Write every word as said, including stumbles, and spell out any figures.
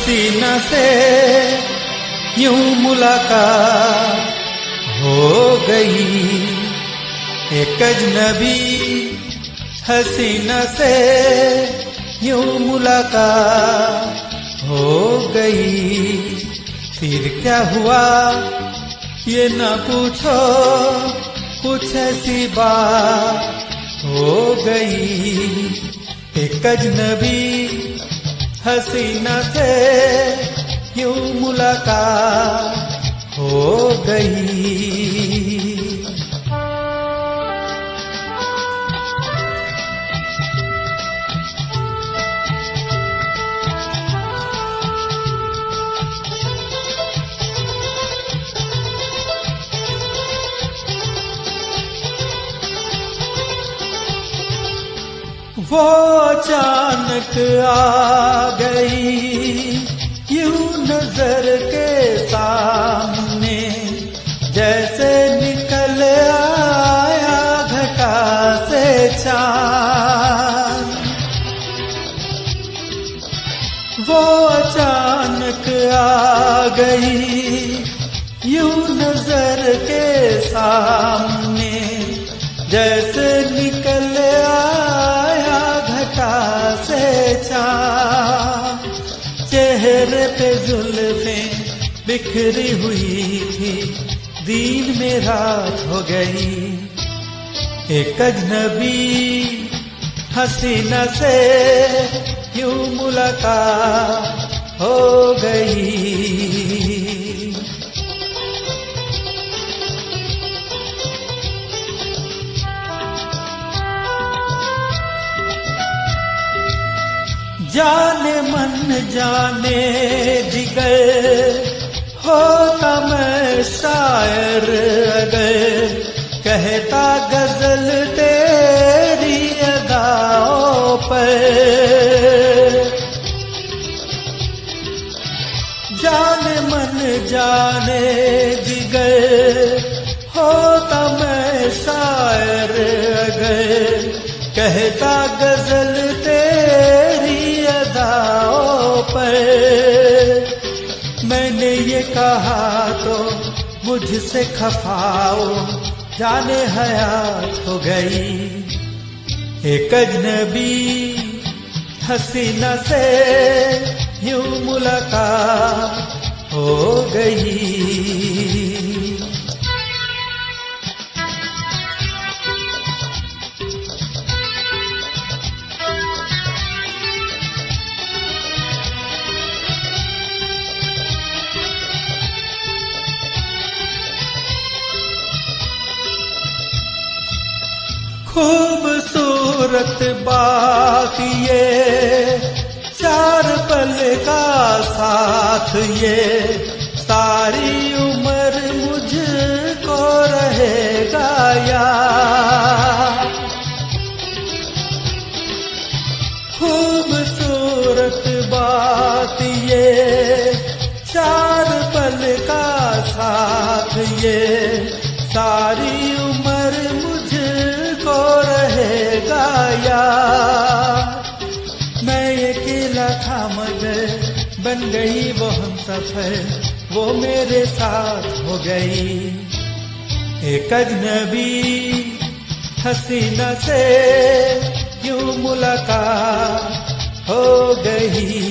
हसीना से यूं मुलाकात हो गई। एक अजनबी हसीना से यूं मुलाकात हो गई। फिर क्या हुआ ये न पूछो, कुछ ऐसी बात हो गई। एक अजनबी हसीना से यूं मुलाकात हो गई। वो अचानक आ गई यूं नजर के सामने, जैसे निकल आया घटा से चांद। वो अचानक आ गई यूं नजर के सामने, जैसे निकल आया घटा से चांद। चेहरे पे जुल्फें बिखरी हुई थी, दिन में रात हो गई। एक अजनबी हसीना से यूं मुलाकात हो गई। जाने मन जाने जिगर होता मैं शायर अगर, कहता गजल तेरी अदाओं पर। जाने मन जाने जिगर होता मैं शायर अगर, कहता गजल तेरी अदाओं पर। मैंने ये कहा तो मुझसे खफाओ, जाने हयात हो गई। एक अजनबी हसीना से यूं मुलाकात हो गई। खूबसूरत बात ये, चार पल का साथ ये, सारी उम्र मुझको रहेगा याद। खूबसूरत बात ये, चार पल का साथ ये, सारी उम्र मुझको रहेगा याद। मैं अकेला था मगर बन गई वो हम सफर, वो मेरे साथ हो गई। एक अजनबी हसीना से यूं मुलाकात हो गई।